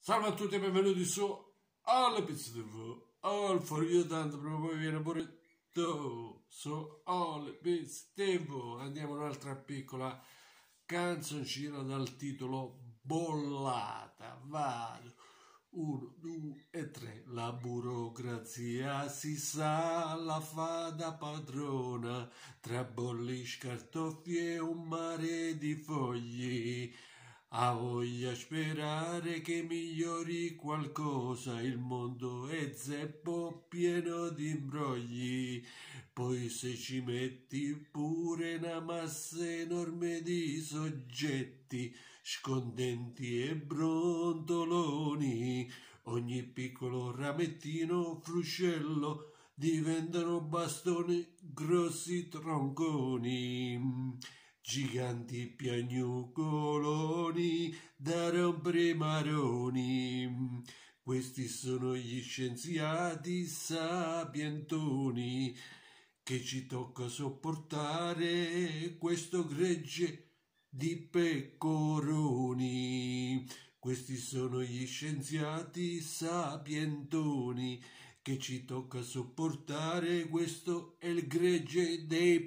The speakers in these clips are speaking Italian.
Salve a tutti e benvenuti su All Pizza TV, All for you, tanto prima o poi viene pure tu su All Pizza TV. Andiamo a un'altra piccola canzoncina dal titolo Bollata. Vado. 1, 2 e 3. La burocrazia si sa, la fa da padrona, tra bolli, scartoffi e un mare di fogli. Ha voglia sperare che migliori qualcosa, il mondo è zeppo pieno di imbrogli. Poi se ci metti pure una massa enorme di soggetti, scondenti e brontoloni, ogni piccolo ramettino fruscello diventano bastoni grossi tronconi, giganti piagnucoloni da rompere maroni. Questi sono gli scienziati sapientoni che ci tocca sopportare questo gregge di pecoroni. Questi sono gli scienziati sapientoni che ci tocca sopportare, questo è il gregge dei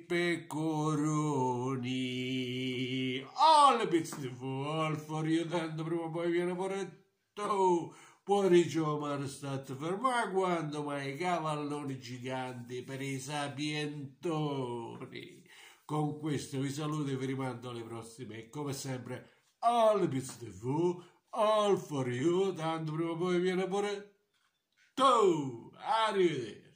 pecoroni. All Bits TV, all for you, tanto prima o poi viene pure tu. Pomeriggio Omar stat fermo a quando mai i cavalloni giganti per i sapientoni. Con questo vi saluto e vi rimando alle prossime e come sempre All Bits TV, all for you, tanto prima o poi viene pure tu. Arrivederci.